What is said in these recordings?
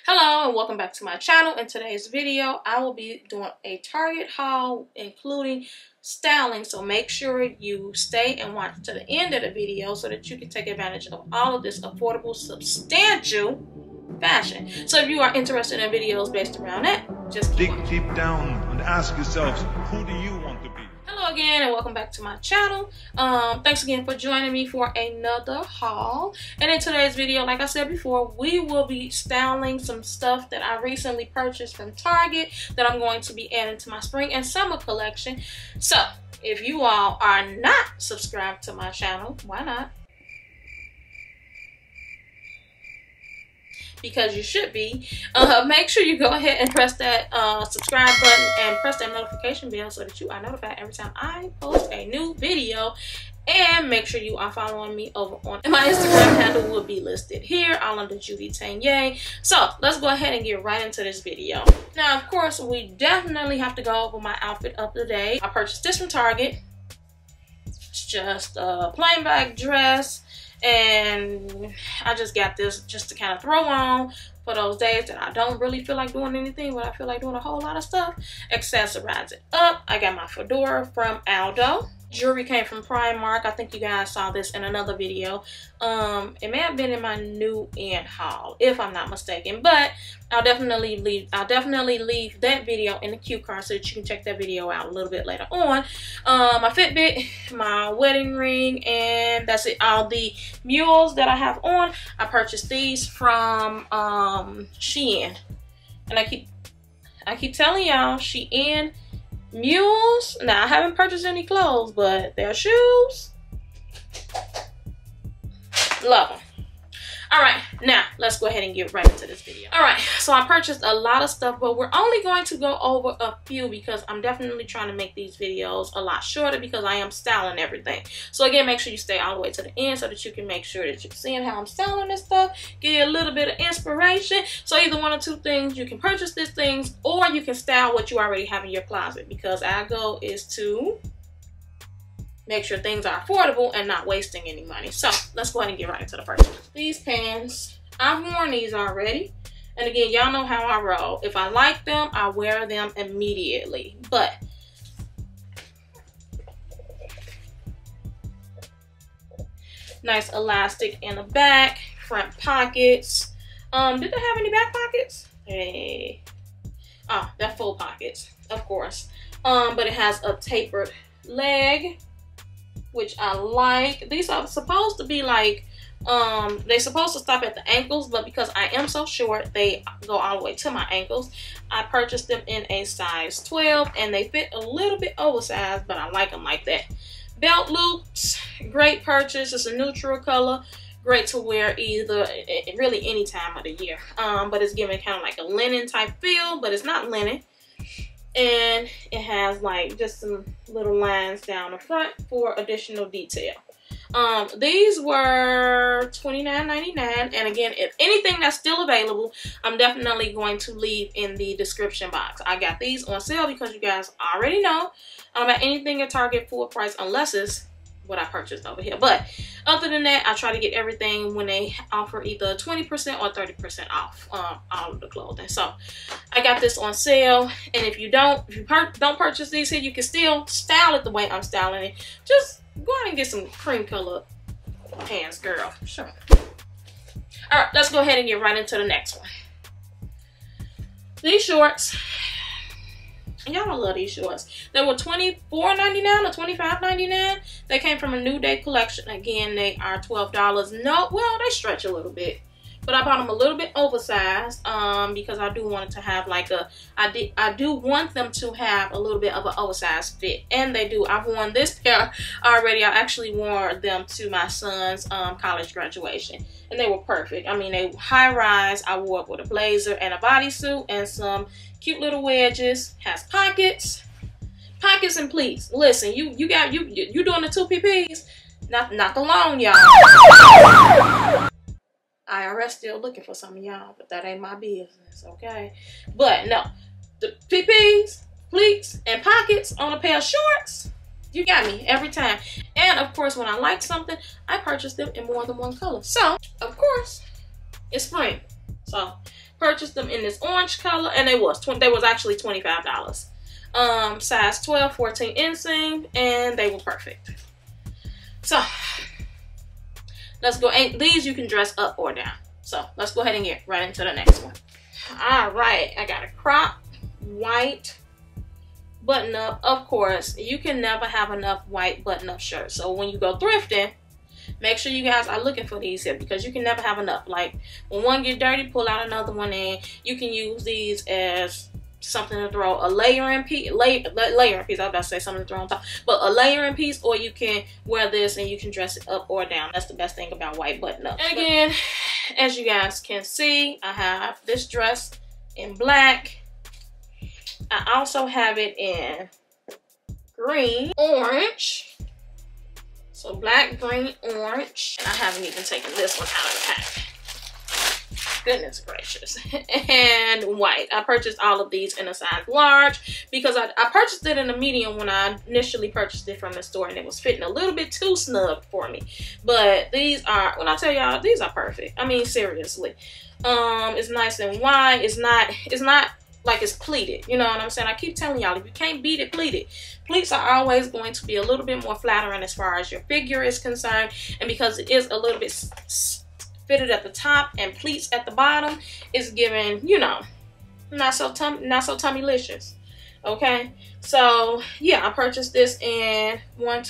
Hello and welcome back to my channel. In today's video, I will be doing a Target haul including styling. So make sure you stay and watch to the end of the video so that you can take advantage of all of this affordable, substantial fashion. So if you are interested in videos based around that, just keep dig deep down and ask yourselves, who do you want to be? Hello again and welcome back to my channel. Thanks again for joining me for another haul. And in today's video, like I said before, we will be styling some stuff that I recently purchased from Target that I'm going to be adding to my spring and summer collection. So if you all are not subscribed to my channel, why not? Because you should be. Make sure you go ahead and press that subscribe button and press that notification bell so that you are notified every time I post a new video. And make sure you are following me over on my Instagram handle will be listed here, all under Judy Tanye. So let's go ahead and get right into this video. Now, of course, we definitely have to go over my outfit of the day. I purchased this from Target. It's just a plain black dress. And I just got this just to kind of throw on for those days that I don't really feel like doing anything, but I feel like doing a whole lot of stuff. Accessorize it up. I got my Fedora from Aldo. Jewelry came from Primark. I think you guys saw this in another video. It may have been in my new end haul, if I'm not mistaken, but I'll definitely leave that video in the cue card so that you can check that video out a little bit later on. My Fitbit, my wedding ring, and that's it. All the Mules that I have on, I purchased these from Shein, and I keep telling y'all, Shein, Mules. Now I haven't purchased any clothes, but their shoes, love them. All right, now let's go ahead and get right into this video. All right, so I purchased a lot of stuff, but we're only going to go over a few because I'm definitely trying to make these videos a lot shorter because I am styling everything. So again, make sure you stay all the way to the end so that you can make sure that you're seeing how I'm styling this stuff, get you a little bit of inspiration. So either one or two things, you can purchase these things or you can style what you already have in your closet, because our goal is to make sure things are affordable and not wasting any money. So let's go ahead and get right into the first one. These pants, I've worn these already. And again, y'all know how I roll. If I like them, I wear them immediately. But nice elastic in the back, front pockets. Did they have any back pockets? Hey. Oh, they're full pockets, of course. But it has a tapered leg, which I like. These are supposed to be like, they're supposed to stop at the ankles, but because I am so short, they go all the way to my ankles. I purchased them in a size 12, and they fit a little bit oversized, but I like them like that. Belt loops, great purchase. It's a neutral color, great to wear either, really any time of the year. But it's giving kind of like a linen type feel, but it's not linen. And it has like just some little lines down the front for additional detail. These were $29.99, and again, if anything that's still available, I'm definitely going to leave in the description box. I got these on sale because you guys already know I don't buy anything at Target full price unless it's what I purchased over here. But other than that, I try to get everything when they offer either 20% or 30% off all of the clothing. So I got this on sale, and if you don't purchase these here, you can still style it the way I'm styling it. Just go ahead and get some cream color pants, girl. Sure. All right, let's go ahead and get right into the next one. These shorts. Y'all love these shorts. They were $24.99 or $25.99. They came from a New Day collection. Again, they are $12. No, well, they stretch a little bit, but I bought them a little bit oversized because I do want it to have like a, I do want them to have a little bit of an oversized fit, and they do. I've worn this pair already. I actually wore them to my son's college graduation, and they were perfect. I mean, they were high rise. I wore it with a blazer and a bodysuit and some cute little wedges. Has pockets and pleats. Listen, you doing the 2 PPs, not the long, y'all. IRS still looking for some of y'all, but that ain't my business, okay? But no, the PPs, pleats, and pockets on a pair of shorts, you got me every time. And of course, when I like something, I purchase them in more than one color. So of course, it's spring, so Purchased them in this orange color, and they was actually $25. Size 12, 14 inseam, and they were perfect. So let's go. And these you can dress up or down. So let's go ahead and get right into the next one. All right, I got a crop white button up. Of course, you can never have enough white button up shirts. So when you go thrifting, make sure you guys are looking for these here, because you can never have enough. Like when one get dirty, pull out another one, and you can use these as something to throw a layering piece. Layering piece. I was about to say something to throw on top, but a layering piece, or you can wear this and you can dress it up or down. That's the best thing about white button up. And again, as you guys can see, I have this dress in black. I also have it in green, orange. So black, green, orange. And I haven't even taken this one out of the pack. Goodness gracious. And white. I purchased all of these in a size large because I purchased it in a medium when I initially purchased it from the store, and it was fitting a little bit too snug for me. But these are, when I tell y'all, these are perfect. I mean, seriously. It's nice and wide. It's not like it's pleated. You know what I'm saying? I keep telling y'all, if you can't beat it, pleat it. Pleats are always going to be a little bit more flattering as far as your figure is concerned, and because it is a little bit fitted at the top and pleats at the bottom, it's giving, you know, not so tummylicious. Okay, so yeah, I purchased this in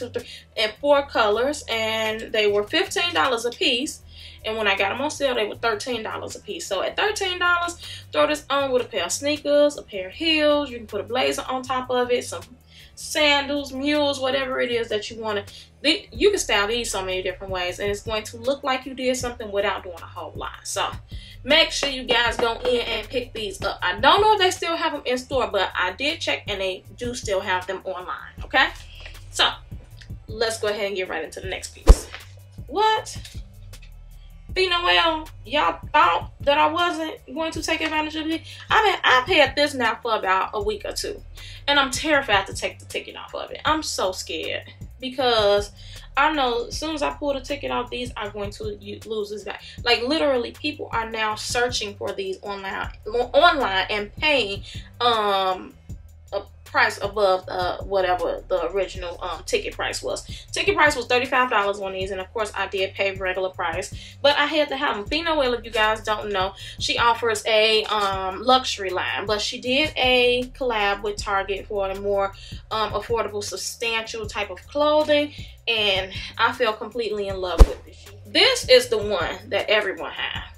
4 colors, and they were $15 a piece. And when I got them on sale, they were $13 a piece. So at $13, throw this on with a pair of sneakers, a pair of heels. You can put a blazer on top of it, some sandals, mules, whatever it is that you want to. You can style these so many different ways, and it's going to look like you did something without doing a whole lot. So make sure you guys go in and pick these up. I don't know if they still have them in store, but I did check, and they do still have them online. Okay, so let's go ahead and get right into the next piece. What? Noelle, y'all thought that I wasn't going to take advantage of it? I've had this now for about a week or two, and I'm terrified to take the ticket off of it. I'm so scared because I know as soon as I pull the ticket off, these are going to lose this back. Like literally, people are now searching for these online and paying a price above whatever the original ticket price was. Ticket price was $35 on these, and of course I did pay regular price, but I had to have them. Noelle, if you guys don't know, she offers a luxury line, but she did a collab with Target for a more affordable, substantial type of clothing, and I fell completely in love with it. This is the one that everyone has.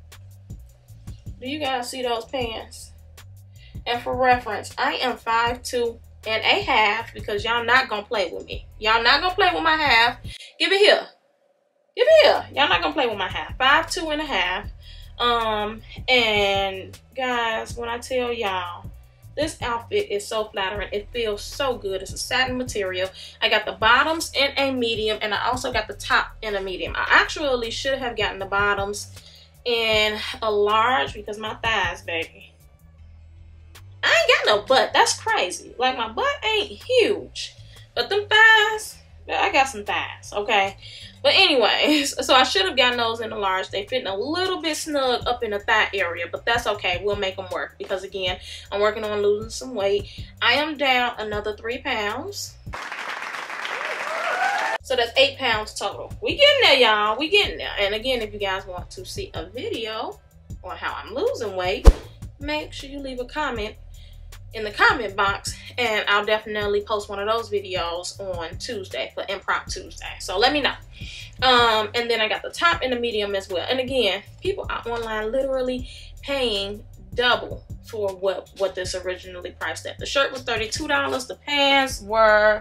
Do you guys see those pants? And for reference, I am 5'2.5" because y'all not gonna play with me. Y'all not gonna play with my half. Give it here. Give it here. Y'all not gonna play with my half. 5'2.5". And guys, when I tell y'all, this outfit is so flattering. It feels so good. It's a satin material. I got the bottoms in a medium, and I also got the top in a medium. I actually should have gotten the bottoms in a large because my thighs, baby. I ain't got no butt. That's crazy. Like, my butt ain't huge, but them thighs, I got some thighs, okay? But anyways, so I should have gotten those in the large. They fit a little bit snug up in the thigh area, but that's okay. We'll make them work because, again, I'm working on losing some weight. I am down another 3 pounds. So that's 8 pounds total. We getting there, y'all. We getting there. And again, if you guys want to see a video on how I'm losing weight, make sure you leave a comment in the comment box, and I'll definitely post one of those videos on Tuesday for Imprompt Tuesday. So let me know. And then I got the top and the medium as well. And again, people are online literally paying double for what this originally priced at. The shirt was $32. The pants were,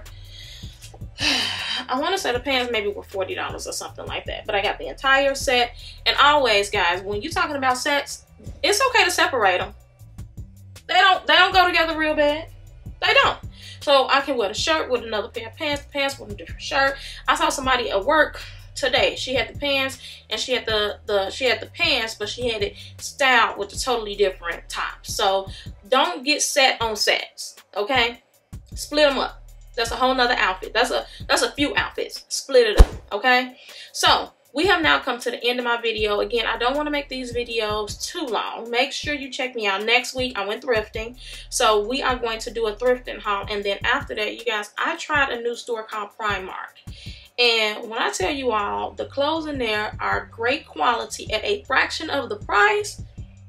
I want to say the pants maybe were $40 or something like that. But I got the entire set. And always, guys, when you're talking about sets, it's okay to separate them. They don't go together real bad. They don't. So I can wear the shirt with another pair of pants, the pants with a different shirt. I saw somebody at work today. She had the pants and she had the pants, but she had it styled with a totally different top. So don't get set on sets, okay? Split them up. That's a whole nother outfit. That's a few outfits. Split it up, okay? So we have now come to the end of my video. Again, I don't want to make these videos too long. Make sure you check me out. Next week, I went thrifting. So we are going to do a thrifting haul. And then after that, you guys, I tried a new store called Primark. And when I tell you all, the clothes in there are great quality at a fraction of the price.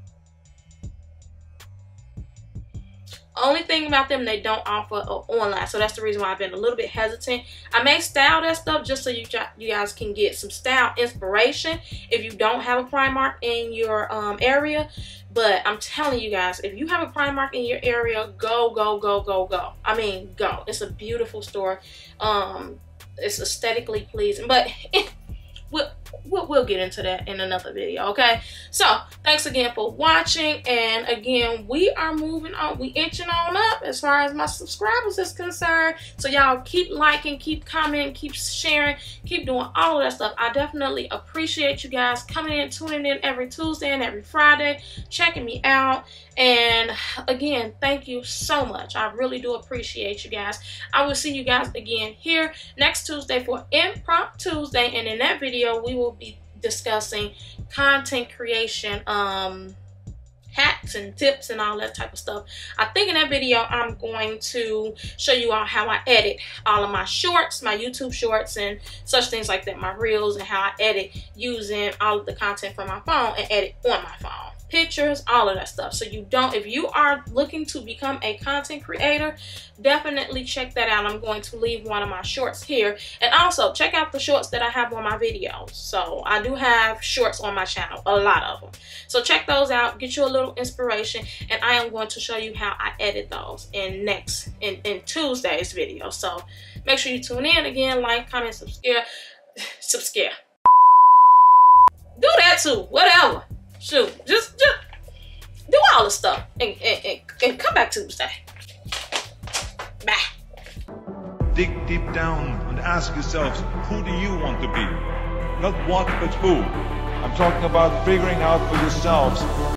Only thing about them, they don't offer online, so that's the reason why I've been a little bit hesitant. I may style that stuff just so you guys can get some style inspiration if you don't have a Primark in your area. But I'm telling you guys, if you have a Primark in your area, go, go, go, go, go. I mean, go. It's a beautiful store. It's aesthetically pleasing, but we'll get into that in another video, okay? So thanks again for watching, and again, we are moving on. We inching on up as far as my subscribers is concerned. So y'all keep liking, keep commenting, keep sharing, keep doing all of that stuff. I definitely appreciate you guys coming in, tuning in every Tuesday and every Friday, checking me out. And again, thank you so much. I really do appreciate you guys. I will see you guys again here next Tuesday for Impromptu Tuesday, and in that video we will be discussing content creation hacks and tips and all that type of stuff. I think in that video I'm going to show you all how I edit all of my shorts, my YouTube shorts and such things like that, my reels, and how I edit using all of the content from my phone and edit on my phone. Pictures, all of that stuff. So if you are looking to become a content creator, definitely check that out. I'm going to leave one of my shorts here, and also check out the shorts that I have on my videos. So I do have shorts on my channel, a lot of them, so check those out, get you a little inspiration, and I am going to show you how I edit those in Tuesday's video. So make sure you tune in. Again, like, comment, subscribe. Do that too, whatever. Shoot, just do all the stuff and come back Tuesday. Bye. Dig deep down and ask yourselves, who do you want to be? Not what, but who. I'm talking about figuring out for yourselves